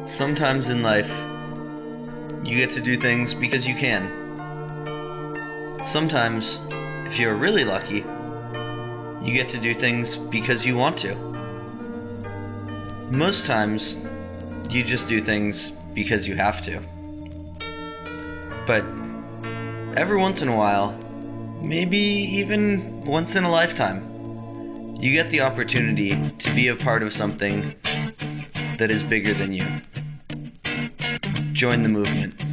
Sometimes in life, you get to do things because you can. Sometimes, if you're really lucky, you get to do things because you want to. Most times, you just do things because you have to. But every once in a while, maybe even once in a lifetime, you get the opportunity to be a part of something that is bigger than you. Join the movement.